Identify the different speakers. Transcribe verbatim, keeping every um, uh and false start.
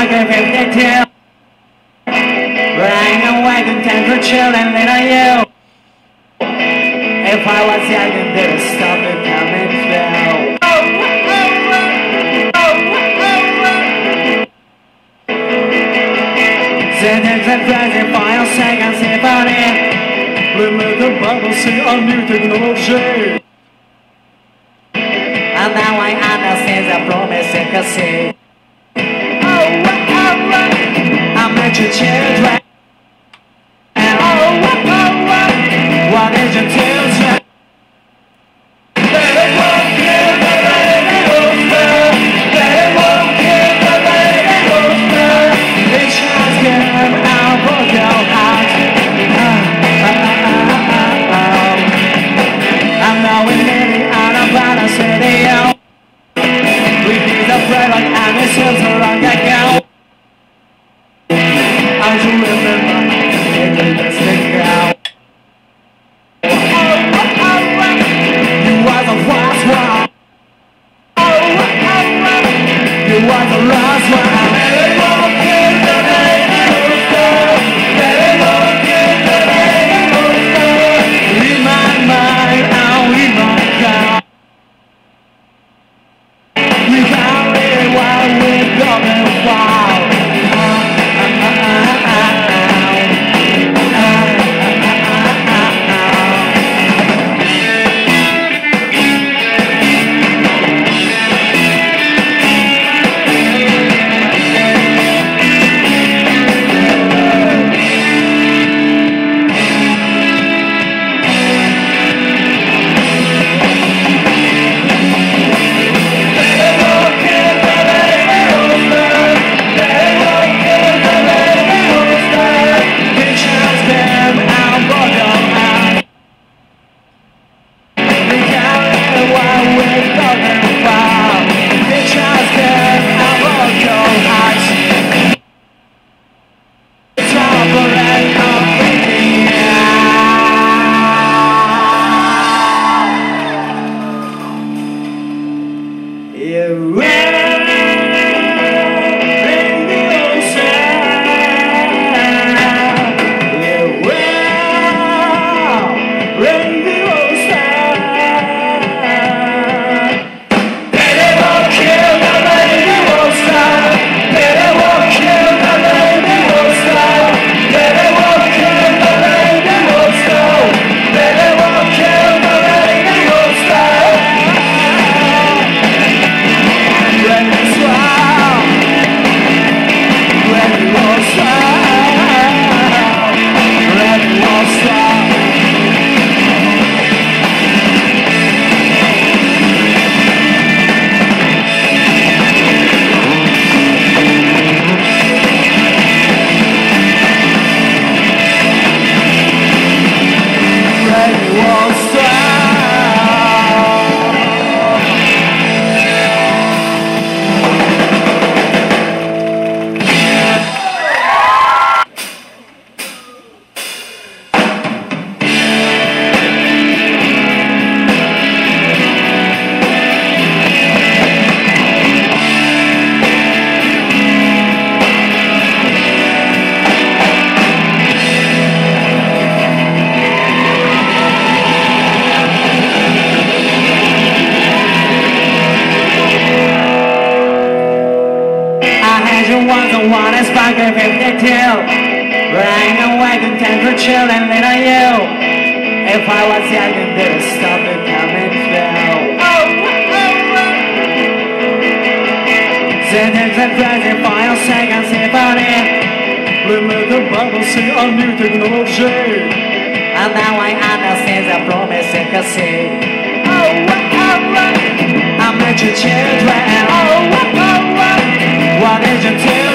Speaker 1: back in fifty-two. Running away, content for children, little you. If I was young and didn't stop it coming through. Sentence and crazy for your second symphony. Remove the buggles, see our new technology. And now I understand the promise I can see. Oh, oh, oh, I met your children. And oh, oh, oh, what is your children? They won't kill the lady who's there. They won't kill the lady who's there. It's just getting out of your heart. I'm now in the out of the city. We need the bread like animals around the cow. I do remember every mistake now. Oh, oh, oh, oh. You was the first one. Oh, oh, oh, oh. You was the last one. They won't kill the lady who's there. They won't kill the lady who's there. In my mind, oh, in my car. We found it while we're going wild. One is back in fifty-two. Running away, content for children, little you. If I was young and didn't stop it coming through. Oh, oh, oh. Sentence and crazy for your second symphony. Remove the buggles, see our new technology. And now I understand the promise I can see. Oh, oh, oh. I met your children. Oh, oh, oh. What is your children?